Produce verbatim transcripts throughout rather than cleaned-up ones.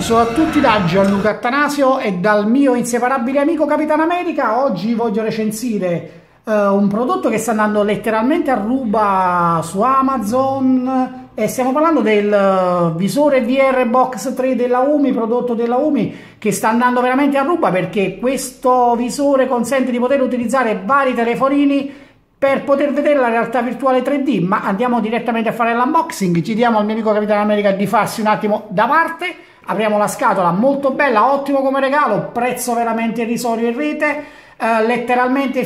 Ciao a tutti da Gianluca Attanasio e dal mio inseparabile amico Capitan America. Oggi voglio recensire uh, un prodotto che sta andando letteralmente a ruba su Amazon e stiamo parlando del visore V R Box tre della Umi, prodotto della Umi, che sta andando veramente a ruba perché questo visore consente di poter utilizzare vari telefonini per poter vedere la realtà virtuale tre D. Ma andiamo direttamente a fare l'unboxing. Chiediamo al mio amico Capitan America di farsi un attimo da parte. Apriamo la scatola, molto bella, ottimo come regalo, prezzo veramente irrisorio in rete, eh, letteralmente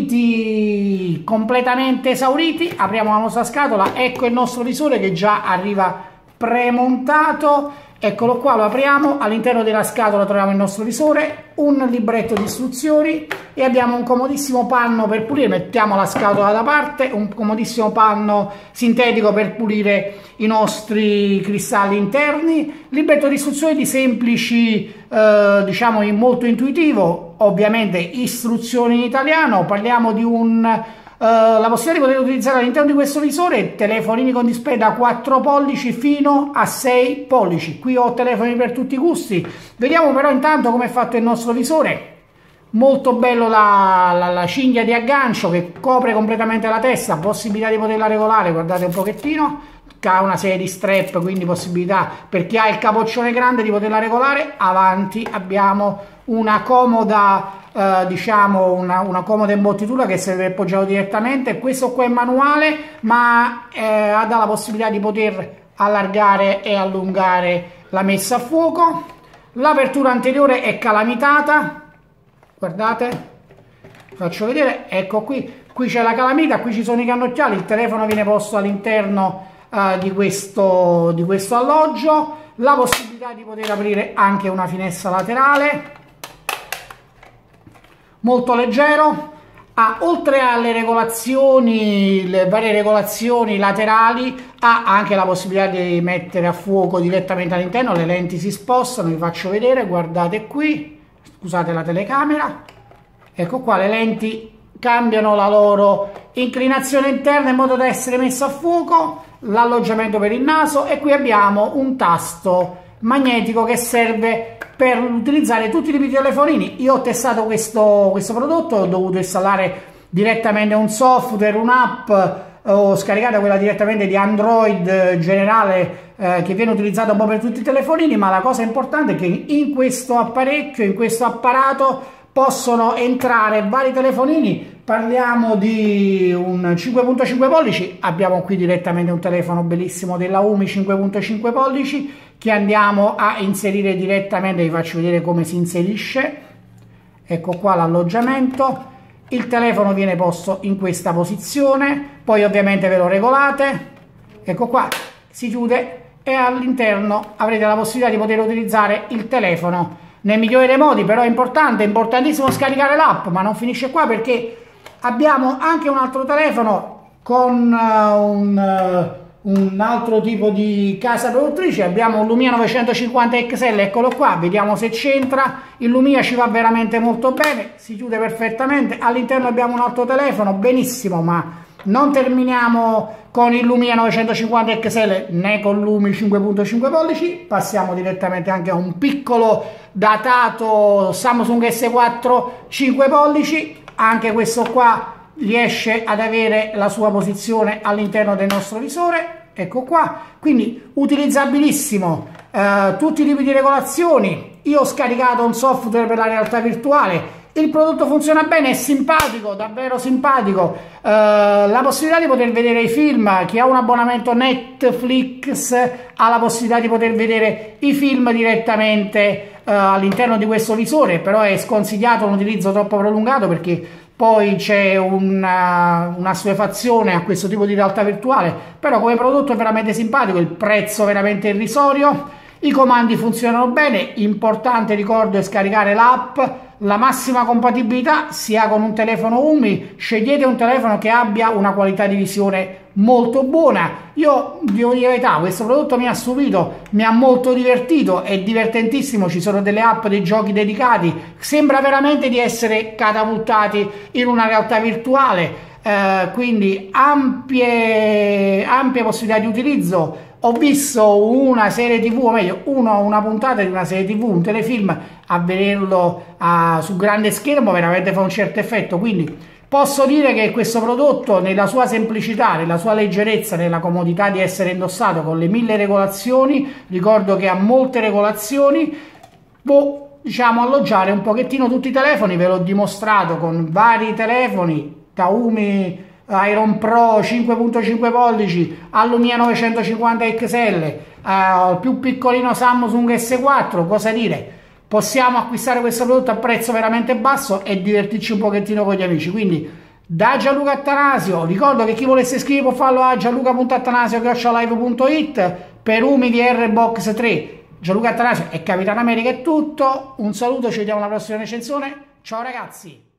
finiti, completamente esauriti. Apriamo la nostra scatola, ecco il nostro visore che già arriva premontato. Eccolo qua, lo apriamo, all'interno della scatola troviamo il nostro visore, un libretto di istruzioni e abbiamo un comodissimo panno per pulire. Mettiamo la scatola da parte, un comodissimo panno sintetico per pulire i nostri cristalli interni, libretto di istruzioni di semplici, eh, diciamo molto intuitivo, ovviamente istruzioni in italiano. Parliamo di un... Uh, la possibilità di poter utilizzare all'interno di questo visore telefonini con display da quattro pollici fino a sei pollici. Qui ho telefoni per tutti i gusti. Vediamo però intanto come è fatto il nostro visore. Molto bello la, la, la cinghia di aggancio che copre completamente la testa, possibilità di poterla regolare, guardate un pochettino, ha una serie di strap, quindi possibilità per chi ha il capoccione grande di poterla regolare. Avanti abbiamo una comoda Uh, diciamo una, una comoda imbottitura che serve appoggiato direttamente. Questo qua è manuale, ma eh, ha la possibilità di poter allargare e allungare la messa a fuoco. L'apertura anteriore è calamitata, guardate, faccio vedere, ecco qui, qui c'è la calamita, qui ci sono i cannocchiali, il telefono viene posto all'interno uh, di questo, di questo alloggio, la possibilità di poter aprire anche una finestra laterale. Molto leggero, ha, oltre alle regolazioni, le varie regolazioni laterali, ha anche la possibilità di mettere a fuoco direttamente all'interno. Le lenti si spostano, vi faccio vedere, guardate qui, scusate la telecamera, ecco qua, le lenti cambiano la loro inclinazione interna in modo da essere messa a fuoco, l'alloggiamento per il naso e qui abbiamo un tasto magnetico che serve per utilizzare tutti i tipi di telefonini. Io ho testato questo, questo prodotto, ho dovuto installare direttamente un software, un'app, ho scaricato quella direttamente di Android generale eh, che viene utilizzato un po' per tutti i telefonini, ma la cosa importante è che in questo apparecchio, in questo apparato possono entrare vari telefonini. Parliamo di un cinque virgola cinque pollici, abbiamo qui direttamente un telefono bellissimo della Umi cinque virgola cinque pollici che andiamo a inserire direttamente, vi faccio vedere come si inserisce. Ecco qua l'alloggiamento, il telefono viene posto in questa posizione, poi ovviamente ve lo regolate, ecco qua, si chiude e all'interno avrete la possibilità di poter utilizzare il telefono nel migliore dei modi. Però è importante, è importantissimo scaricare l'app, ma non finisce qua perché abbiamo anche un altro telefono con uh, un, uh, un altro tipo di casa produttrice. Abbiamo un Lumia novecentocinquanta X L, eccolo qua, vediamo se c'entra. Il Lumia ci va veramente molto bene, si chiude perfettamente. All'interno abbiamo un altro telefono, benissimo, ma non terminiamo con il Lumia novecentocinquanta X L né con l'Umi cinque virgola cinque pollici, passiamo direttamente anche a un piccolo datato Samsung S quattro cinque pollici. Anche questo qua riesce ad avere la sua posizione all'interno del nostro visore, ecco qua, quindi utilizzabilissimo, eh, tutti i tipi di regolazioni. Io ho scaricato un software per la realtà virtuale, il prodotto funziona bene, è simpatico, davvero simpatico, eh, la possibilità di poter vedere i film, chi ha un abbonamento Netflix ha la possibilità di poter vedere i film direttamente Uh, all'interno di questo visore, però è sconsigliato un utilizzo troppo prolungato perché poi c'è una, una assuefazione a questo tipo di realtà virtuale. Però come prodotto è veramente simpatico, il prezzo veramente irrisorio, i comandi funzionano bene. Importante, ricordo, è scaricare l'app, la massima compatibilità sia con un telefono Umi, scegliete un telefono che abbia una qualità di visione molto buona. Io devo dire la verità, questo prodotto mi ha stupito, mi ha molto divertito, è divertentissimo, ci sono delle app, dei giochi dedicati, sembra veramente di essere catapultati in una realtà virtuale, eh, quindi ampie, ampie possibilità di utilizzo. ho visto una serie tv, o meglio uno, una puntata di una serie tv, un telefilm, a vederlo a, su grande schermo veramente fa un certo effetto, quindi posso dire che questo prodotto, nella sua semplicità, nella sua leggerezza, nella comodità di essere indossato con le mille regolazioni, ricordo che ha molte regolazioni, può, diciamo, alloggiare un pochettino tutti i telefoni. Ve l'ho dimostrato con vari telefoni, da Xiaomi Iron Pro cinque virgola cinque pollici all'Umia novecentocinquanta X L, al più piccolino Samsung S quattro, cosa dire? Possiamo acquistare questo prodotto a prezzo veramente basso e divertirci un pochettino con gli amici. Quindi da Gianluca Attanasio, ricordo che chi volesse scrivere può farlo a gianluca punto attanasio chiocciola live punto it. Per Umi V R Box tre, Gianluca Attanasio e Capitano America è tutto. Un saluto, ci vediamo alla prossima recensione. Ciao ragazzi!